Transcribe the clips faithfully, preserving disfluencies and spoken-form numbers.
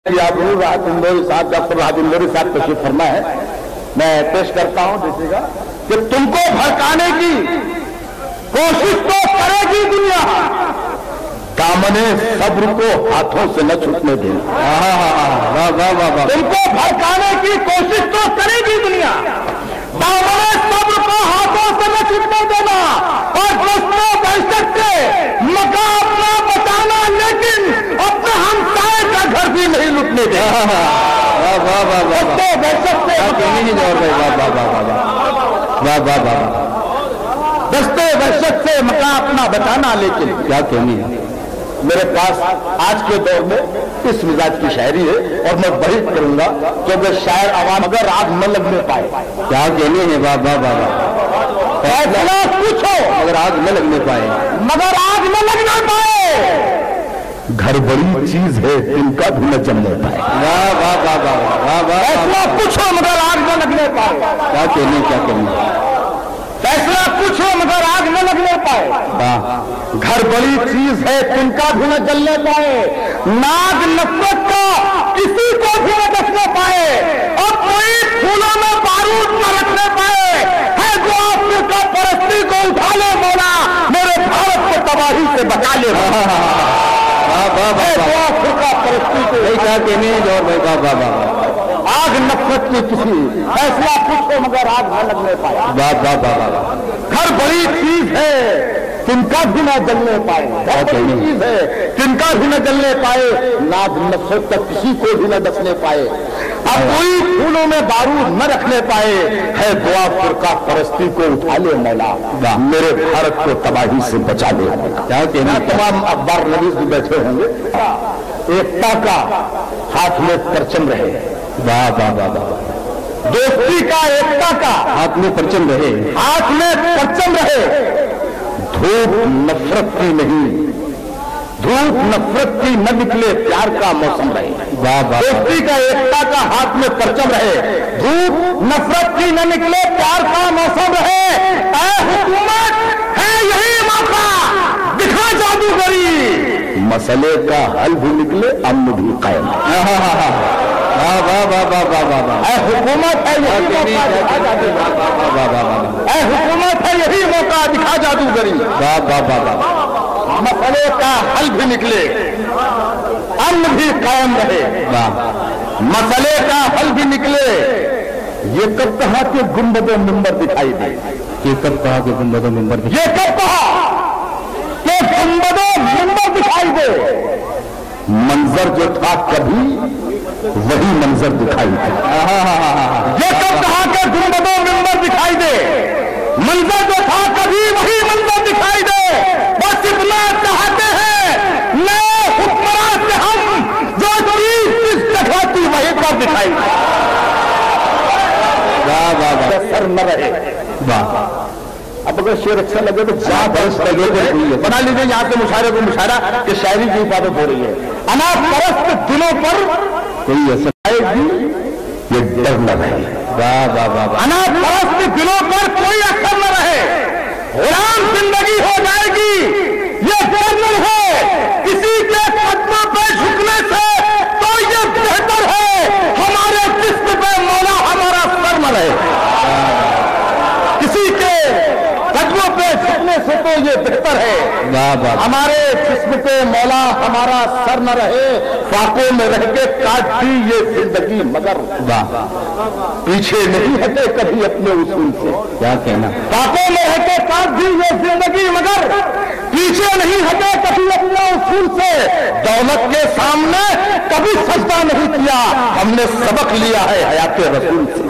راحت اندوری صاحب ڈاکٹر راحت اندوری صاحب تشریف فرما ہے. میں پیش کرتا ہوں دیکھیے گا کہ تم کو بھڑکانے کی کوشش تو کرے گی دنیا، دامنے صبر کو ہاتھوں سے نہ چھوٹنے دیں. تم کو بھڑکانے کی کوشش تو کرے گی دنیا، دامنے صبر کو ہاتھوں سے نہ چھوٹنے دینا، اور دوستوں دہشت سے مکہ اپنا بچانا لیکن اپنے ہمسائے کا گھر بھی نہیں لٹنے دینا. دستے دہشت سے مکہ اپنا بچانا لیکن کیا کہنی ہے. میرے پاس آج کے دور میں اس مزاج کی شاعری ہے اور میں بڑی کروں گا کیونکہ شاعر عوام اگر آگ نہ لگنے پائے کیا کہنی ہے. بابا بابا فیصلہ پوچھو مگر آگ نہ لگنے پائے مگر آگ نہ لگنے پائے گھر بڑی چیز ہے ان کا بھی نہ جمنے پائے. فیصلہ پوچھو مگر آگ نہ لگنے پائے کیا کہنی کیا کہنی فیصلہ پوچھو مگر آگ نہ لگنے پائے گھر بڑی چیز ہے تم کا بھی نہ جلنے پائے ناگ نفرت کا کسی کو بھی نہ ڈسنے پائے اور کوئی پھولوں میں بارود نہ رکھنے پائے ہے جو افریقہ پرستی کو اٹھا لے مولا میرے بھارت کو تباہی سے بچا لے. افریقہ پرستی کو آگ نفرت کی کسی فیصلہ پوچھو مگر آگ نہ لگنے پائے گھر بڑی چیز ہے تم کا بھی نہ جلنے پائے گھر بڑی چیز ہے تم کا بھی نہ جلنے پائے ناگ نفرت کا کسی کو بھی نہ ڈسنے پائے اب کوئی پھولوں میں بارود نہ رکھنے پائے ہے دعا فرقہ پرستی کو اٹھا لے مولا میرے بھارت کو تباہی سے بچا لے. کیا کہنا تمام اخبار نویس بھی بیٹھے ہوں گے. ایکتا کا ہاتھ میں پرچم رہے واہ واہ واہ واہ دوستی کا ایکتا کا ہاتھ میں پرچم رہے ہاتھ میں پرچم رہے دھوپ نفرت کی نہیں دھوپ نفرت کی نہ نکلے پیار کا موسم رہے. دوستی کا ایکتا کا ہاتھ میں پرچم رہے دھوپ نفرت کی نہ نکلے پیار کا موسم رہے. اے حکومت ہے یہی موقع دکھا جادوگری مسئلے کا حل بھی نکلے امن بھی قائم. اے حکومت ہے یہی اے حکومت ہے یہی موقع دکھا جادوگری مسئلے کا حل بھی نکلے امن بھی قائم رہے. مسئلے کا حل بھی نکلے. یہ کب کہا کہ گنبد و منبر دکھائی دے یہ کب کہا کہ گنبد و منبر یہ کب کہا کہ گنبد و منبر دکھائی دے. منظر جو تھا کبھی وہی منظر دکھائی دے. یہ کب کہا کہ گنبد و منبر دکھائی دے منظر جو تھا کبھی وہی منظر دکھائی دے. بس اتنا چاہتے ہیں نئے حکمران سے ہم جو چیز کس جگہ تھی وہی پر دکھائی دے. سر نہ رہے. اب اگر شعر اچھا لگے تو جہاں برس لگے تو بنا لیجیے یہاں سے مشاعرے کو مشاعرہ کہ شاعری کی حفاظت ہو رہی ہے. انا پرست دلوں پر کوئی اثر آئے گی یہ ڈر نہ رہے. انا پرست دلوں پر کوئی اثر نہ رہے غلام زندگی ہو جائے گی یہ ڈر نہ ہے کسی کے قدموں پہ جھکنے سے تو یہ بہتر ہے ہمارے جسم پہ مولا ہمارا سر نہ رہے. کسی کے قدموں پہ جھکنے سے تو یہ بہتر ہے ہمارے جسم پہ مولا ہمارا سر نہ رہے. فاقوں میں رہ کے کاٹ دی یہ زندگی مگر پیچھے نہیں ہٹے کبھی اپنے اصول سے. کیا کہنا فاقوں میں رہ کے کاٹ دی یہ زندگی مگر پیچھے نہیں ہٹے کبھی اپنے اصول سے. دولت کے سامنے کبھی سجدہ نہیں کیا ہم نے سبق لیا ہے حیات رسول سے.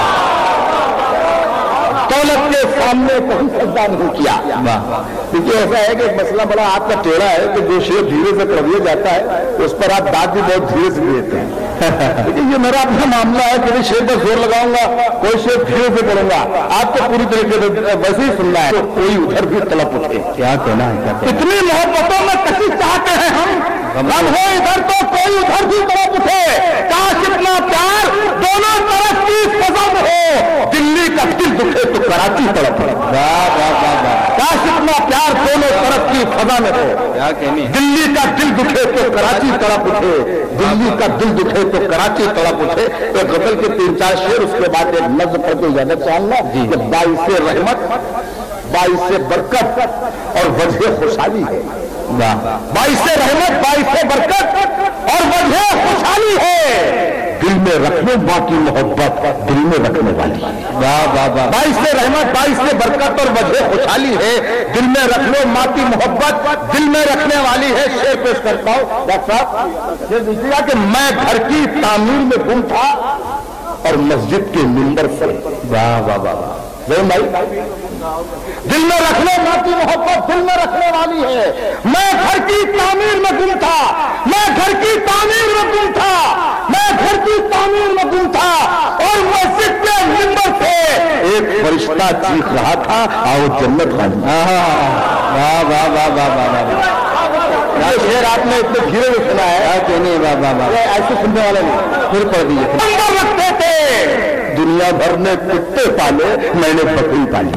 دولت کے سامنے کبھی سجدہ نہیں کیا. کیونکہ ایسا ہے کہ مسئلہ بڑا آپ کا ٹیڑھا ہے کہ جو شعر دھیرے سے پڑھ دیا جاتا ہے اس پر آپ داد بھی بہت دھیرے سے دیتے ہیں. لیکن یہ میرا اپنا معاملہ ہے کہ شعر پر زور لگاؤں گا کوئی شعر دھیرے سے پڑھوں گا آپ کو پوری طریقے سے ویسے ہی سننا ہے تو کوئی ادھر بھی طلب اٹھے. کیا کہنا ہے اتنی محبتوں میں کسی چاہتے ہیں ہم ہم ہو ادھر تو کوئی ادھر بھی طلب اٹھے. کاش اتنا پیار دونوں طرف کی فضا میں ہو دلی کا دل دکھے تو کراچی طرف. کاش اتنا پیار دونوں طرف کی فضا میں ہو کیا کہنے دلی کا دل دکھے تو کراچی تڑپ اٹھے دلی کا دل دکھے تو کراچی تڑپ اٹھے ایک غزل کے تین چار شعر اس کے بعد ایک نظم پڑھ کے زیادہ چاہوں گا کہ باعث رحمت باعث برکت اور وجہ خوشحالی ہے باعث رحمت باعث برکت اور وجہ خوشحالی ہے دل میں رکھنے ماں کی محبت دل میں رکھنے والی باعث رحمت باعث برکت اور وجہ خوشحالی ہے دل میں رکھنے ماں کی محبت دل میں رکھنے والی ہے شعر پیش کرتا ہوں ڈاکٹر صاحب یہ دیکھیے کہ میں گھر کی تعمیر میں گم تھا اور مسجد کے منبر سے واہ واہ واہ بھائی دل میں رکھنے ماں کی محبت دل میں رکھنے والی ہے میں گھر کی تعمیر میں گم تھا میں گھر کی تعمیر میں گم تھا میں گھر کی تعمیر میں گم تھا اور مسجد کے منبر سے ایک فرشتہ چیخ رہا تھا آؤ جنت والی واہ واہ واہ واہ واہ شعر آپ نے اتنے دھیرے میں سنا ہے ایسے سننے والے نہیں پھر پڑھ دیجیے رکھتے تھے دنیا بھر نے کتے پالے میں نے بکری پالی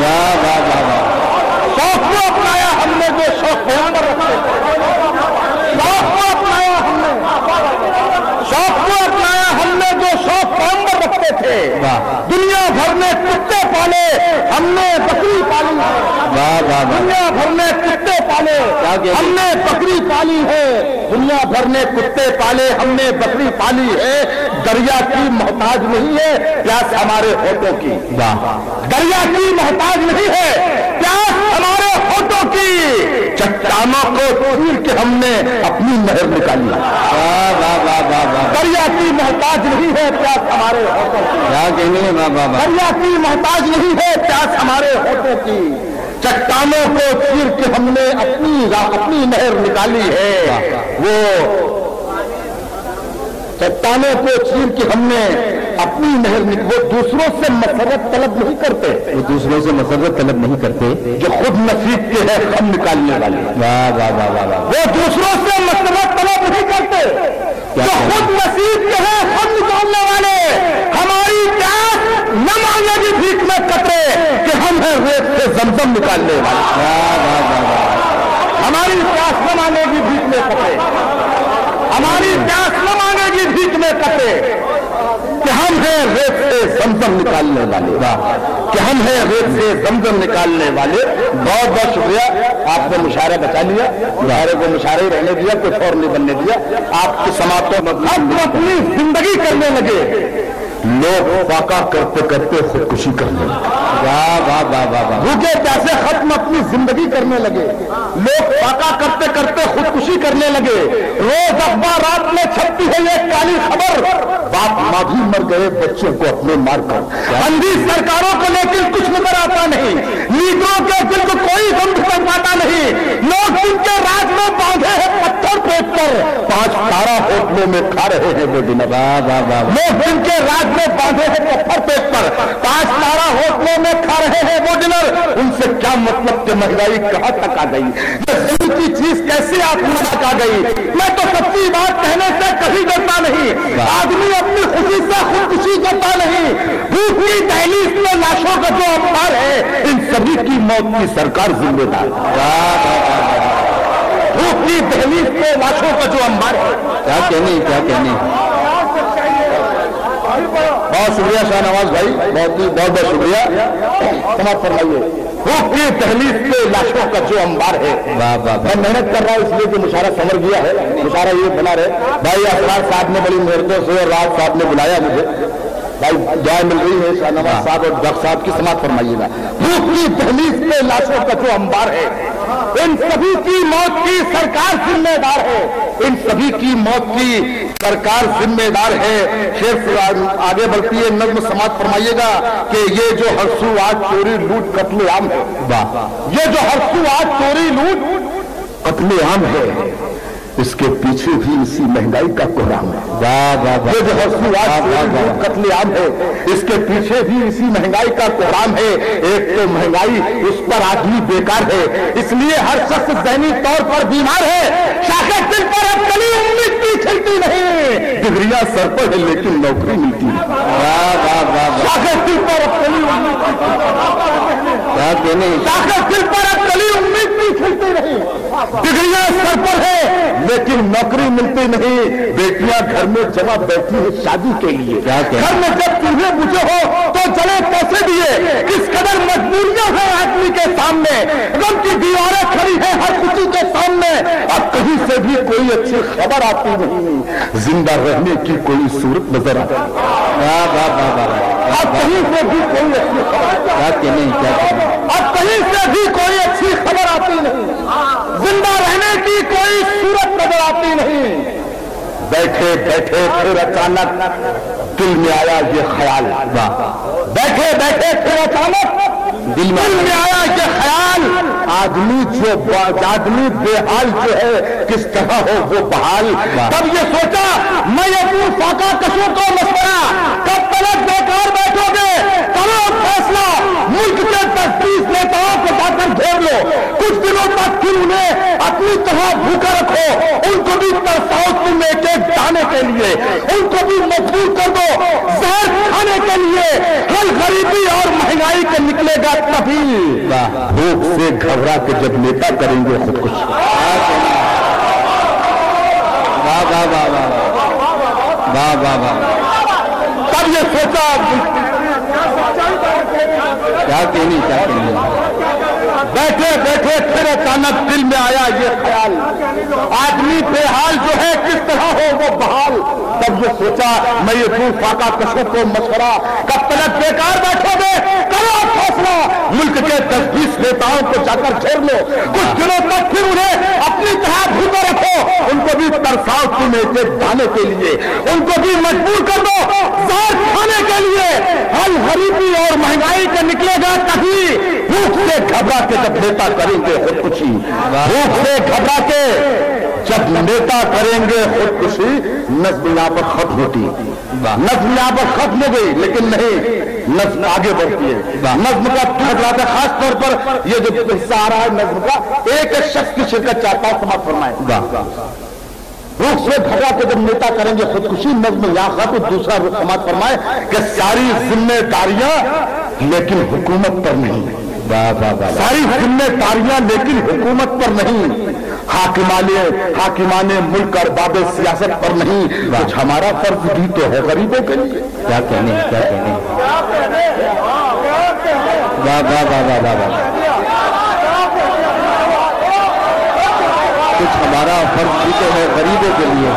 شوق کو اپنایا ہم نے جو شوق پیغمبر رکھتے تھے شوق کو اپنایا ہم نے شوق کو اپنایا ہم نے جو شوق پیغمبر رکھتے تھے دنیا بھر نے کتے پالے ہم نے بکری پالی دنیا بھر نے کتے پالے ہم نے بکری پالی ہے دنیا بھر نے کتے پالے ہم نے بکری پالی ہے دریا کی محتاج نہیں ہے پیاس ہمارے ہونٹوں کی دریا کی محتاج نہیں ہے پیاس ہمارے ہونٹوں کی چٹانوں کو چیر کے ہم نے اپنی نہر نکالی دریا کی محتاج نہیں ہے پیاس ہمارے ہونٹوں کی دریا کی محتاج نہیں ہے پیاس ہمارے ہونٹوں کی چٹانوں کو چیر کے ہم نے اپنی اپنی نہر نکالی ہے وہ چٹانوں کو چیر کے ہم نے اپنی نہر وہ دوسروں سے مسرت طلب نہیں کرتے وہ دوسروں سے مسرت طلب نہیں کرتے جو خود نصیب کے ہے ہم نکالنے والے وہ دوسروں سے مسرت طلب نہیں کرتے جو خود نصیب کے ہے ہم نکالنے والے ہماری پیاس نہ مانگے گی بھیک میں قطرے کہ ہم ہیں ریت سے زمزم نکالنے والے ہماری پیاس نہ مانگے گی بھیک میں قطرے ہماری پیاس نہ مانگے گی بھیک میں قطرے کہ ہم ہیں ریت سے زمزم نکالنے والے کہ ہم ہیں ریت سے زمزم نکالنے والے بہت بہت شکریہ آپ نے مشاعرہ بچا لیا مشاعرے کو مشاعرہ ہی رہنے دیا کچھ اور نہیں بننے دیا آپ کی سماعتوں میں ہم اپنی زندگی کرنے لگے لوگ فاقہ کرتے کرتے خودکشی کرنے لگے بھوکے پیاسے ختم اپنی زندگی کرنے لگے لوگ فاقہ کرتے کرتے خودکشی کرنے لگے روز اخبارات میں چھپتی ہے یہ کالی خبر باپ ماں بھی مر گئے بچوں کو اپنے مار کر اندھی سرکاروں کو لیکن کچھ نظر آتا نہیں لیڈروں کے دل کو کوئی غم کر پاتا نہیں لوگ ان کے راج میں باندھے ہیں پتھر پیٹ کر پانچ تارا ہوٹلوں میں کھا رہے ہیں وہ دن لوگ ان کے راج میں باندھے ہیں پتھر پیٹ پر پانچ تارا ہوٹلوں میں کھا رہے ہیں وہ ڈنر ان سے کیا مطلب کہ مہنگائی کہاں تک آ گئی یہ کی چیز کیسے آپ تک آ گئی میں تو سچی بات کہنے سے کہیں ڈرتا نہیں آدمی اپنی خوشی سے خودکشی کرتا نہیں بھوک کی دہلیز میں لاشوں کا جو انبار ہے ان سبھی کی موت کی سرکار ذمہ دار بھوک کی دہلیز میں لاشوں کا جو انبار ہے کیا کہنے کیا کہنے بہت شکریہ شاہ نواز بھائی بہت بہت بہت شکریہ سماعت فرمائیے بھوک کی دہلیز پہ لاشوں کا جو انبار ہے میں محنت کر رہا ہوں اس لیے کہ مشاعرہ سمر گیا ہے مشاعرہ یہ بنا رہے بھائی افراد صاحب نے بڑی محنتوں سے اور راج صاحب نے بلایا مجھے بھائی جائے مل رہی ہے شاہ نواز صاحب اور ڈاکٹر صاحب کی سماعت فرمائیے گا بھوک کی دہلیز پہ لاشوں کا جو انبار ہے ان سبھی کی موت کی سرکار ذمہ دار ہے ان سبھی کی موت کی سرکار ذمہ دار ہے شیر آگے بڑھتی ہے نظم سماعت فرمائیے گا کہ یہ جو ہر سو آج چوری لوٹ قتل عام ہے یہ جو ہر سو آج چوری لوٹ قتل عام ہے اس کے پیچھے بھی اسی مہنگائی کا کوہرام ہے یہ جو ہر سو آج چوری لوٹ قتل عام ہے اس کے پیچھے بھی اسی مہنگائی کا کوہرام ہے ایک تو مہنگائی اس پر آدمی بیکار ہے اس لیے ہر شخص ذہنی طور پر بیمار ہے شاخ دل پر اب کلی امید کی کھلتی نہیں ڈگریاں سر پر ہے لیکن نوکری ملتی ہے شاخ دل پر اب کلی امید شاخ دل پر اب کلی امید मिट्टी खिलती नहीं, डिग्रियां सर पर है लेकिन नौकरी मिलती नहीं, बेटियां घर में जमा बैठी है शादी के लिए। घर में जब चूल्हे बुझे हो तो जले कैसे दिए, किस कदर मजबूरियां हैं आदमी के सामने, गम की दीवारें खड़ी है हर किसी के सामने। अब कहीं से भी कोई अच्छी खबर आती नहीं, जिंदा रहने की कोई सूरत नजर आती नहीं। अब कहीं से भी कोई अच्छी खबर नहीं, अब कहीं से भी कोई अच्छी खबर आती नहीं, जिंदा रहने की कोई सूरत नजर आती नहीं। बैठे बैठे फिर अचानक दिल में आया ये ख्याल, बैठे बैठे फिर अचानक दिल में आया ये ख्याल, आदमी जो आदमी बेहाल जो है किस तरह हो वो बहाल। तब ये सोचा मैं ये दूर फाका कशों को मशवरा, कब तक बेकार बैठोगे, करो फैसला, मुल्क के तस्वीर नेताओं को जाकर घेर लो, कुछ दिनों तक फिर उन्हें अपनी तरह भूखा रखो, उनको भी तरसाओ तुम एक एक दाने के लिए, उनको भी मजबूर कर दो जहर खाने के लिए। हल गरीबी और महंगाई के निकलेगा तभी, भूख से घबरा के जब नेता करेंगे खुदकुशी। वाह वाह वाह वाह वाह वाह वाह। तब ये सोचा क्या कहनी क्या कहनी, बैठे बैठे फिर अचानक दिल में आया ये ख्याल, आदमी बेहाल जो है किस तरह हो वो बहाल। तब ये सोचा मैं ये दूर फाका कशों को मशवरा, कब तक बेकार बैठोगे, करो फैसला, मुल्क के दस बीस नेताओं को जाकर घेर लो, कुछ दिनों तक फिर उन्हें अपनी तरह भूखे रखो, उनको भी तरसाओ तुम एक एक दाने के लिए, उनको भी मजबूर कर दो जहर खाने के लिए। हल गरीबी और महंगाई के निकलेगा तभी, भूख से घबरा के जब नेता करेंगे खुदकुशी, भूख से घबरा के जब नेता करेंगे खुदकुशी। नज्म यहाँ पर खत्म होती, नज्म यहाँ पर खत्म हो गई, लेकिन नहीं, नज्म आगे बढ़ती है। नज्म का घबराता खास तौर पर ये जो हिस्सा आ रहा है नज्म का, एक एक शख्स की शिरकत चाहता हूं, समाप्त फरमाए। भूख से घबरा के जब नेता करेंगे खुदकुशी, नज्म यहाँ खत्म, दूसरा रुख समाप्त फरमाए कि सारी जिम्मेदारियां लेकिन हुकूमत पर नहीं, सारी जिम्मेदारियां लेकिन हुकूमत पर नहीं, हाकिमाने हाकिमाने मुल्क और बाबे सियासत पर नहीं, कुछ हमारा फर्ज भी तो है गरीबों के लिए। क्या कहने क्या कहने, वाह वाह वाह वाह वाह, कुछ हमारा फर्ज भी तो है गरीबों के लिए।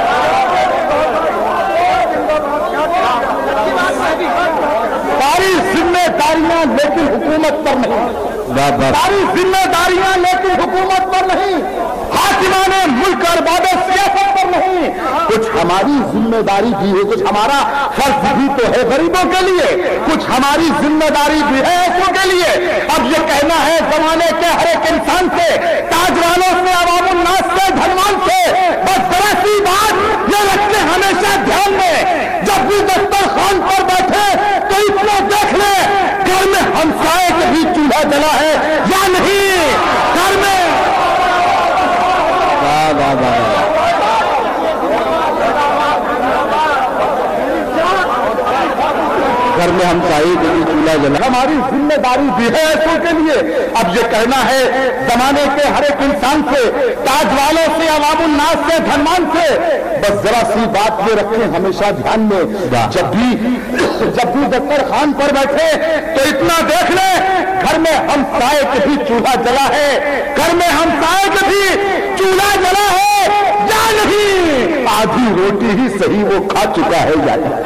सारी जिम्मेदारियां लेकिन हुकूमत पर नहीं, सारी जिम्मेदारियां लेकिन हुकूमत पर नहीं, हाकिमाने मुल्क और बाबे सियासत पर नहीं, कुछ हमारी जिम्मेदारी भी है, कुछ हमारा फर्ज भी तो है गरीबों के लिए, कुछ हमारी जिम्मेदारी भी है ऐसों के लिए। अब ये कहना है जमाने के हर एक इंसान से, ताजवालों से, अवामुन्नास से, धनवान से, बस जरा सी बात ये रखते हमेशा ध्यान में, जब भी दस्तरखान पर बैठे तो इतना देख ले घर में हमसाए के भी चूल्हा जला है या नहीं, घर में वाह वाह वाह घर में हम चाहे कि चूल्हा जला, हमारी जिम्मेदारी भी है ऐसों के लिए। अब ये कहना है जमाने के हर एक इंसान से, ताज वालों से, अवामुन्नास से, धनवान से, बस जरा सी बात ये रखें हमेशा ध्यान में, जब भी जब भी दस्तरखान पर बैठे तो इतना देख ले घर में हम साए के भी चूल्हा जला है, घर में हम साए के भी चूल्हा जला है या नहीं, आधी रोटी ही सही वो खा चुका है या नहीं,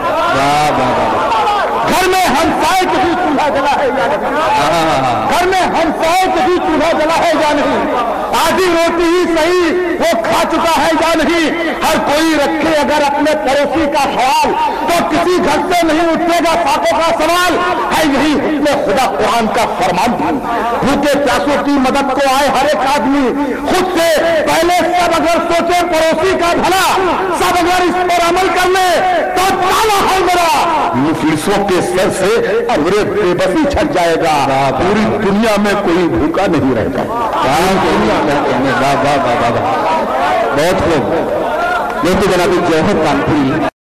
घर में हम साए के भी चूल्हा जला है या नहीं, घर में हम साए के भी चूल्हा जला है या नहीं, आधी रोटी ही सही वो खा चुका है या नहीं। हर कोई रखे अगर अपने पड़ोसी का ख्याल तो किसी घर से नहीं उठेगा फाकों का सवाल है, यही हुक्म खुदा कुरान का फरमान था। भूखे प्यासों की मदद को आए हर एक आदमी, खुद से पहले सब अगर सोचे पड़ोसी का भला, सब अगर इस पर अमल कर ले तो ताला है मेरा मुफलिसों के सर से अमरे बेबसी छट जाएगा, पूरी दुनिया में कोई भूखा नहीं रहेगा। बहुत खूब, ये तो जनाब जौहर कानपुरी।